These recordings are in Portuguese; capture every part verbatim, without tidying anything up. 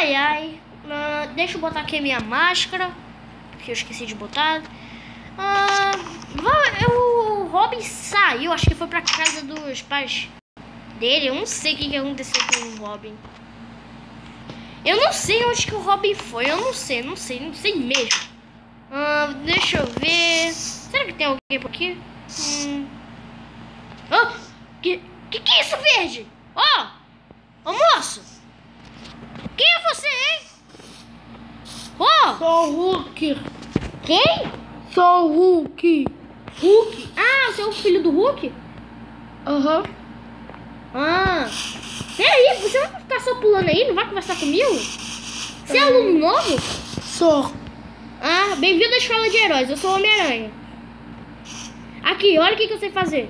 Ai, ai. Uh, deixa eu botar aqui a minha máscara, que eu esqueci de botar. Uh, o Robin saiu, acho que foi pra casa dos pais dele. Eu não sei o que, que aconteceu com o Robin. Eu não sei onde que o Robin foi. Eu não sei, não sei, não sei mesmo. Uh, deixa eu ver. Será que tem alguém por aqui? Hum. Oh, que, que que é isso, verde? Ó, oh, ô moço. Quem é você, hein? Ó, oh. Sou o Hulk. Quem? Sou o Hulk. Hulk? Ah, você é o filho do Hulk? Aham. Uhum. Ah. Peraí, você vai ficar só pulando aí? Não vai conversar comigo? Você é Uhum. aluno novo? Sou. Ah, bem-vindo à escola de heróis. Eu sou o Homem-Aranha. Aqui, olha o que, que eu sei fazer.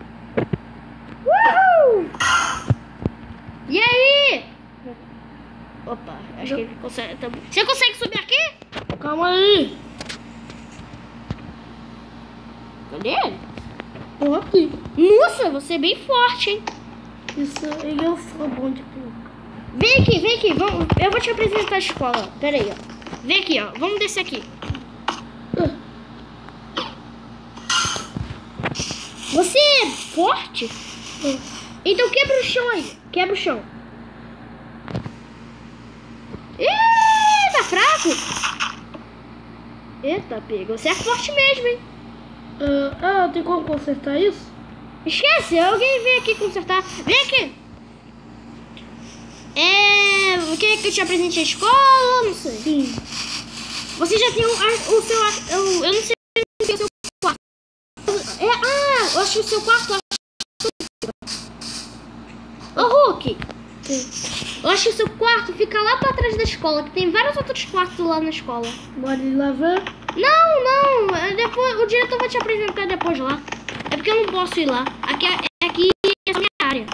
Uhul! E aí? Opa, acho que ele consegue também. Você consegue subir aqui? Calma aí. Cadê ele? Tô aqui. Nossa, você é bem forte, hein? Isso, ele é o bom de tudo. Vem aqui, vem aqui. Vamos, eu vou te apresentar a escola. Pera aí, ó. Vem aqui, ó. Vamos descer aqui. Uh. Você é forte? Uh. Então quebra o chão aí. Quebra o chão. Ih, tá fraco. Eita, pega. Você é forte mesmo, hein? Uh, ah, tem como consertar isso? Esquece, alguém vem aqui consertar. Vem aqui. É... Quer que eu te apresente a escola? Não sei. Sim. Você já tem o, o seu... Eu, eu não sei se é o seu quarto. É, ah, eu acho que o seu quarto... Ô, Hulk. Sim. Eu acho que o seu quarto fica lá pra trás da escola, que tem vários outros quartos lá na escola. Bora ir lá ver? Não, não. Depois, o diretor vai te apresentar depois lá. É porque eu não posso ir lá. Aqui é, aqui é a minha área.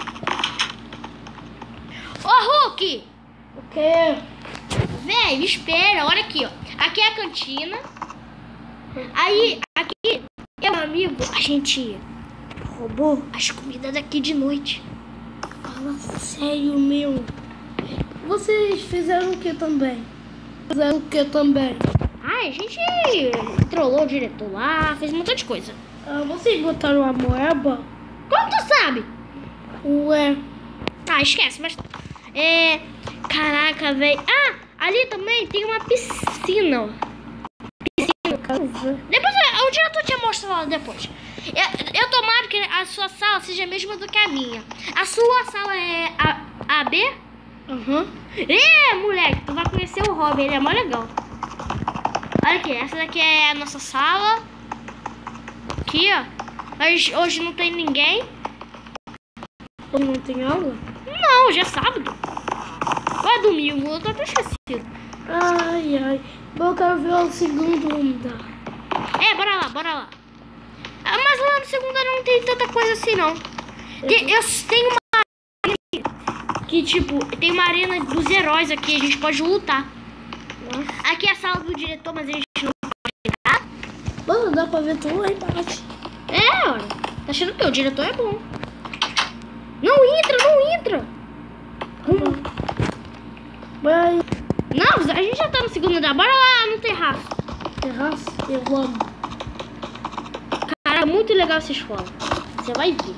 Ô, Hulk! O quê? Véi, me espera. Olha aqui, ó. Aqui é a cantina. Aí, aqui, eu, meu amigo, a gente roubou as comidas daqui de noite. Fala sério, meu. Vocês fizeram o que também? Fizeram o que também? Ai, a gente trollou o diretor lá, fez um montão de coisa. Ah, vocês botaram a moeba? Como tu sabe? Ué. Ah, esquece, mas... É... Caraca, velho. Ah, ali também tem uma piscina, ó. Piscina. Depois, o diretor te mostra lá depois. Eu, eu tomara que a sua sala seja a mesma do que a minha. A sua sala é a, a B? Aham. Uhum. É, moleque, tu vai conhecer o Robin, ele é mó legal. Olha aqui, essa daqui é a nossa sala. Aqui, ó. Mas hoje não tem ninguém. Hoje não tem aula? Não, hoje é sábado. Ou é domingo, eu tô até esquecido. Ai, ai. Bom, eu quero ver o segundo andar. É, bora lá, bora lá. Ah, mas lá no segundo andar não tem tanta coisa assim, não. Tem, eu tenho uma arena que, tipo, tem uma arena dos heróis aqui, a gente pode lutar. Nossa. Aqui é a sala do diretor, mas a gente não pode entrar. Mano, dá pra ver tudo lá embaixo. É, olha. Tá achando que o diretor é bom. Não entra, não entra. Hum. Vai. Não, a gente já tá no segundo andar. Bora lá no terraço. Terraço? Eu amo. Cara, é muito legal essa escola. Você vai ver.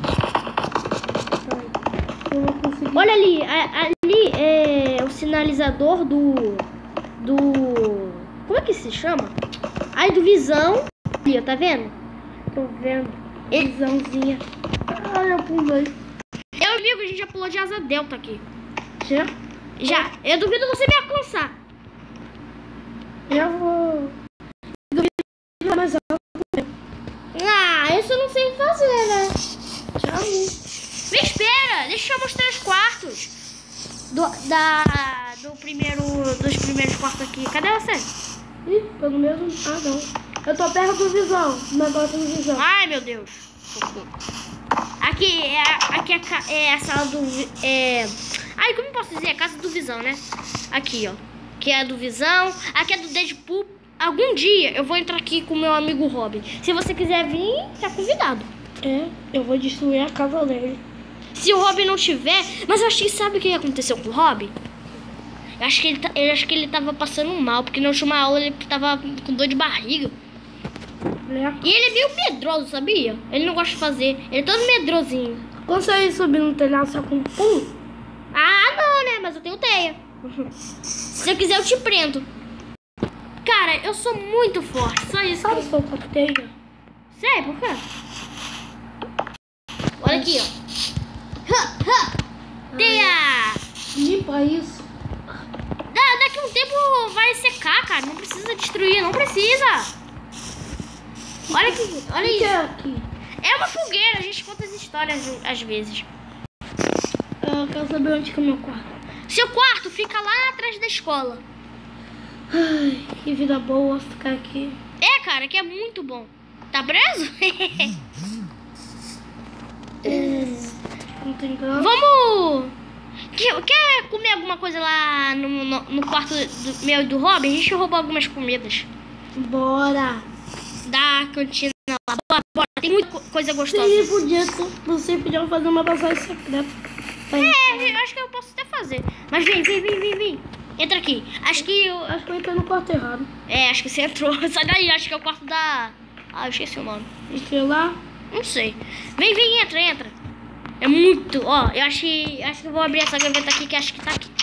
Eu não consegui. Olha ali, a, ali é o sinalizador do... Do... Como é que se chama? Aí do Visão. Ali, ó, tá vendo? Tô vendo. E... Visãozinha. Ai, eu pulei. Eu amigo, a gente já pulou de asa delta aqui. Já? Já. Eu duvido você me alcançar. Eu vou... Mais alto. Ah, isso eu não sei fazer, né? Já vi. Me espera, deixa eu mostrar os quartos. Do, da, do primeiro, dos primeiros quartos aqui. Cadê você? Ih, pelo menos... Ah, não. Eu tô perto do Visão. O negócio do Visão. Ai, meu Deus. Aqui é a, aqui é a, é a sala do... É... Ai, como eu posso dizer? A casa do Visão, né? Aqui, ó. Aqui é a do Visão. Aqui é do Deadpool. Algum dia eu vou entrar aqui com o meu amigo Robin. Se você quiser vir, tá convidado. É, eu vou destruir a casa dele. Se o Robin não tiver... Mas eu acho que sabe o que aconteceu com o Robin? Eu acho que ele, tá, eu acho que ele tava passando mal, porque na última aula ele tava com dor de barriga. É. E ele é meio medroso, sabia? Ele não gosta de fazer. Ele é todo medrosinho. Consegue subir no telhado só com um pulo? Ah, não, né? Mas eu tenho teia. Se eu quiser, eu te prendo. Cara, eu sou muito forte. Só isso. Sabe Que... só com a teia? Sério, por quê? Olha aqui, ó. Ha, ha. Teia! Limpa isso. Da, daqui a um tempo vai secar, cara. Não precisa destruir, não precisa. Olha aqui, olha O que isso. é aqui? É uma fogueira, a gente conta as histórias às vezes. Eu quero saber onde que é o meu quarto. Seu quarto fica lá atrás da escola. Ai, que vida boa ficar aqui. É, cara, que é muito bom. Tá preso? É, não tem graça. Vamos... Quer, quer comer alguma coisa lá no, no, no quarto do, meu e do Robin? A gente roubou algumas comidas Bora. da cantina lá. Bora, bora. Tem muita co- coisa gostosa. Você podia, você podia fazer uma passagem secreta. É, eu acho que eu posso até fazer. Mas vem, vem, vem, vem, vem. Entra aqui. Acho que eu... Acho que eu entrei no quarto errado. É, acho que você entrou. Sai daí, acho que é o quarto da... Ah, eu esqueci o nome. Entrei lá. Não sei. Vem, vem, entra, entra. É muito... Ó, eu acho que, acho que eu vou abrir essa gaveta aqui, que acho que tá aqui.